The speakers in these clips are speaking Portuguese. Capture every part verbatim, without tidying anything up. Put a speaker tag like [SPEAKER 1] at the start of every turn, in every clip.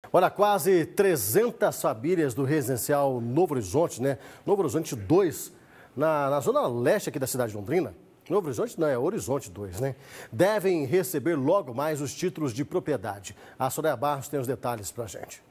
[SPEAKER 1] Olha, quase trezentas famílias do residencial Novo Horizonte, né? Novo Horizonte dois, na, na zona leste aqui da cidade de Londrina. Novo Horizonte não, é Horizonte dois, né? Devem receber logo mais os títulos de propriedade. A Soraya Barros tem os detalhes pra gente.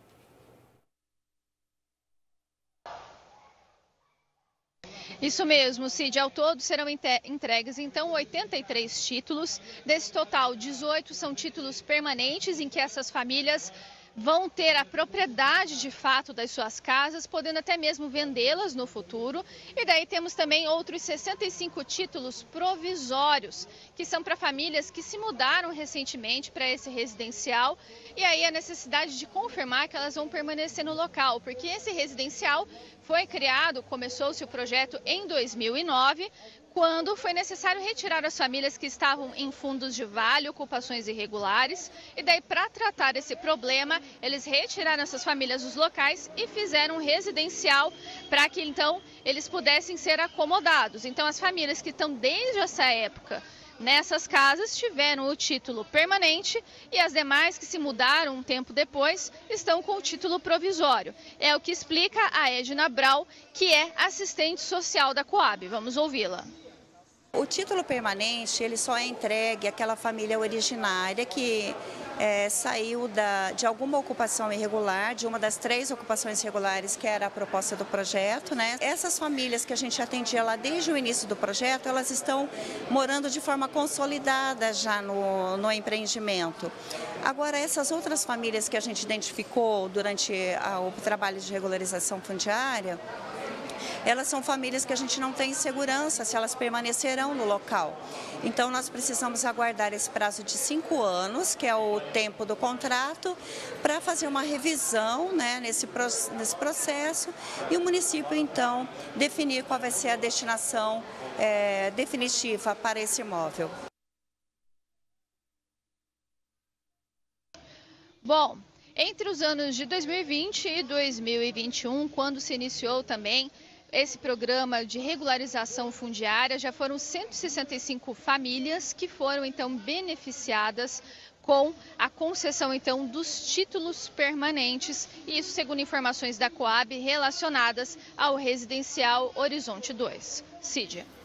[SPEAKER 2] Isso mesmo, Cid. Ao todo serão entregues, então, oitenta e três títulos. Desse total, dezoito são títulos permanentes, em que essas famílias vão ter a propriedade de fato das suas casas, podendo até mesmo vendê-las no futuro. E daí temos também outros sessenta e cinco títulos provisórios, que são para famílias que se mudaram recentemente para esse residencial. E aí a necessidade de confirmar que elas vão permanecer no local, porque esse residencial foi criado, começou-se o projeto em dois mil e nove, quando foi necessário retirar as famílias que estavam em fundos de vale, ocupações irregulares. E daí, para tratar esse problema, eles retiraram essas famílias dos locais e fizeram um residencial para que, então, eles pudessem ser acomodados. Então, as famílias que estão desde essa época nessas casas tiveram o título permanente e as demais que se mudaram um tempo depois estão com o título provisório. É o que explica a Edna Brau, que é assistente social da Coab. Vamos ouvi-la.
[SPEAKER 3] O título permanente, ele só é entregue àquela família originária que é, saiu da, de alguma ocupação irregular, de uma das três ocupações irregulares que era a proposta do projeto, né? Essas famílias que a gente atendia lá desde o início do projeto, elas estão morando de forma consolidada já no, no empreendimento. Agora, essas outras famílias que a gente identificou durante a, o trabalho de regularização fundiária, elas são famílias que a gente não tem segurança se elas permanecerão no local. Então, nós precisamos aguardar esse prazo de cinco anos, que é o tempo do contrato, para fazer uma revisão, né, nesse, nesse processo e o município, então, definir qual vai ser a destinação é, definitiva para esse imóvel.
[SPEAKER 2] Bom, entre os anos de dois mil e vinte e dois mil e vinte e um, quando se iniciou também esse programa de regularização fundiária, já foram cento e sessenta e cinco famílias que foram então beneficiadas com a concessão então dos títulos permanentes, e isso segundo informações da Coab relacionadas ao residencial Horizonte dois. Cid.